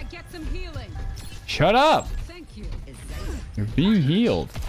get some healing. Shut up. Thank you. You're being healed.